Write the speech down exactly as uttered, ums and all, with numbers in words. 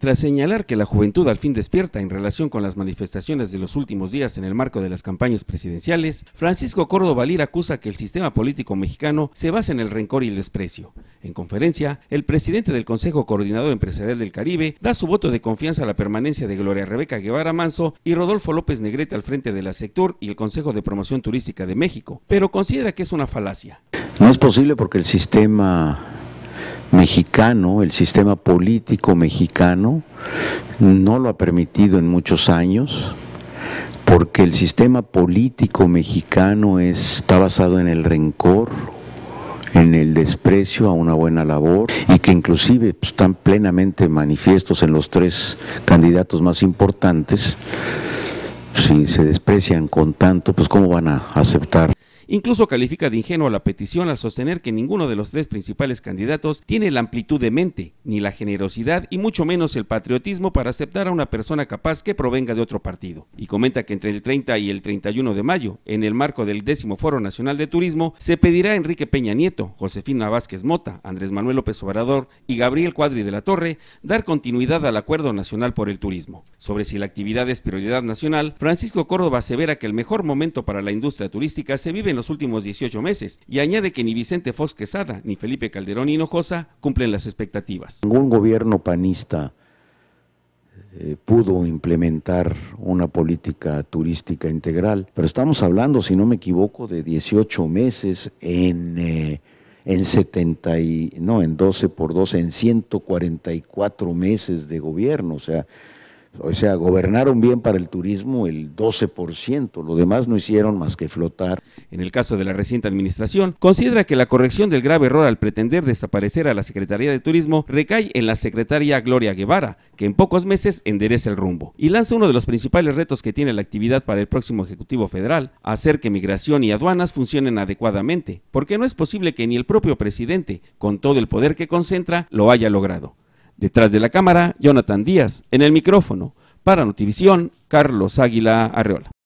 Tras señalar que la juventud al fin despierta en relación con las manifestaciones de los últimos días en el marco de las campañas presidenciales, Francisco Córdoba Lir acusa que el sistema político mexicano se basa en el rencor y el desprecio. En conferencia, el presidente del Consejo Coordinador Empresarial del Caribe da su voto de confianza a la permanencia de Gloria Rebeca Guevara Manso y Rodolfo López Negrete al frente de la Sectur y el Consejo de Promoción Turística de México, pero considera que es una falacia. No es posible porque el sistema mexicano, el sistema político mexicano, no lo ha permitido en muchos años, porque el sistema político mexicano está basado en el rencor, en el desprecio a una buena labor, y que inclusive pues, están plenamente manifiestos en los tres candidatos más importantes. Si se desprecian con tanto, pues ¿cómo van a aceptar? Incluso califica de ingenua la petición al sostener que ninguno de los tres principales candidatos tiene la amplitud de mente, ni la generosidad y mucho menos el patriotismo para aceptar a una persona capaz que provenga de otro partido. Y comenta que entre el treinta y el treinta y uno de mayo, en el marco del décimo Foro Nacional de Turismo, se pedirá a Enrique Peña Nieto, Josefina Vázquez Mota, Andrés Manuel López Obrador y Gabriel Cuadri de la Torre dar continuidad al Acuerdo Nacional por el Turismo. Sobre si la actividad es prioridad nacional, Francisco Córdoba asevera que el mejor momento para la industria turística se vive en los últimos dieciocho meses y añade que ni Vicente Fox Quesada ni Felipe Calderón Hinojosa cumplen las expectativas. Ningún gobierno panista eh, pudo implementar una política turística integral, pero estamos hablando, si no me equivoco, de dieciocho meses en, eh, en setenta y, no, en doce por doce, en ciento cuarenta y cuatro meses de gobierno, o sea, O sea, gobernaron bien para el turismo el doce por ciento, lo demás no hicieron más que flotar. En el caso de la reciente administración, considera que la corrección del grave error al pretender desaparecer a la Secretaría de Turismo recae en la secretaria Gloria Guevara, que en pocos meses endereza el rumbo. Y lanza uno de los principales retos que tiene la actividad para el próximo Ejecutivo Federal, hacer que migración y aduanas funcionen adecuadamente, porque no es posible que ni el propio presidente, con todo el poder que concentra, lo haya logrado. Detrás de la cámara, Jonathan Díaz, en el micrófono. Para Notivisión, Carlos Águila Arreola.